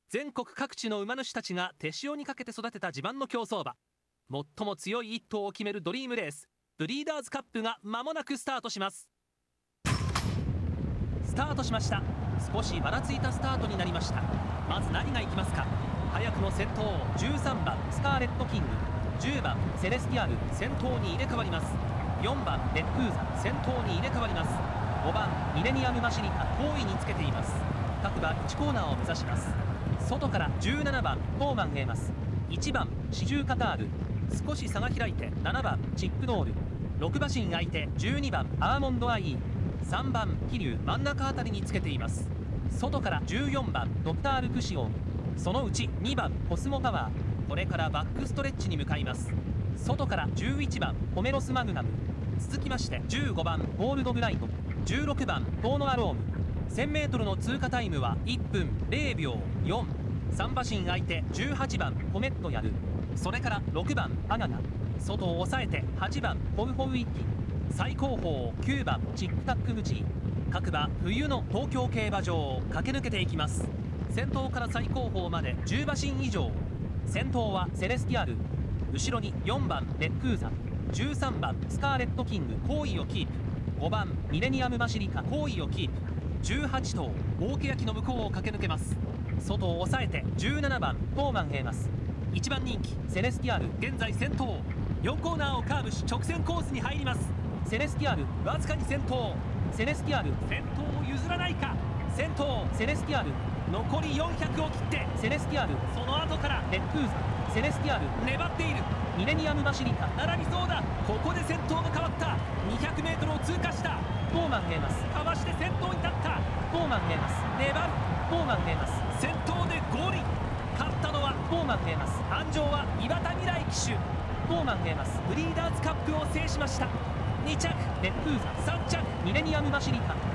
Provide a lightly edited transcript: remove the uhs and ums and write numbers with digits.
全国各地の馬主たちが手塩にかけて育てた地盤の競走馬、最も強い1頭を決めるドリームレース、ブリーダーズカップが間もなくスタートします。スタートしました。少しばらついたスタートになりました。まず何がいきますか。早くも先頭13番スカーレットキング、10番セレスティアル先頭に入れ替わります。4番レックーザ先頭に入れ替わります。5番ミレニアムマシニカ後位につけています。各馬1コーナーを目指します。外から17番トーマンエーマス、1番シジューカタール、少し差が開いて7番チップノール、6馬身空いて12番アーモンドアイー、3番桐生真ん中あたりにつけています。外から14番ドクタールクシオン、そのうち2番コスモパワー、これからバックストレッチに向かいます。外から11番ホメロスマグナム、続きまして15番ゴールドブライト、16番トーノアローム。 1000m の通過タイムは1分0秒4。3馬身空いて18番コメットやる、それから6番アガナ、外を抑えて8番ホウホウイッキ、最後方9番チックタックムチー。各馬冬の東京競馬場を駆け抜けていきます。先頭から最後方まで10馬身以上。先頭はセレスティアル、後ろに4番レックーザ、13番スカーレットキング後位をキープ、5番ミレニアムマシリカ後位をキープ、18頭大欅の向こうを駆け抜けます。外を抑えて17番トーマンエーマス、1番人気セレスティアル現在先頭、4コーナーをカーブし直線コースに入ります。セレスティアルわずかに先頭、セレスティアル先頭を譲らないか。先頭セレスティアル残り400を切ってセレスティアル、その後からレックーザ、セレスティアル粘っている、ミレニアムマシリカ並びそうだ。ここで先頭が変わった。 200m を通過した。トーマンエーマスかわして先頭に立った。トーマンエーマス粘る、トーマンエーマス先頭でゴールイン。勝ったのはトーマンエーマス、鞍上は岩田未来騎手。トーマンエーマスブリーダーズカップを制しました。2着レックーザ、3着ミレニアムマシリカ。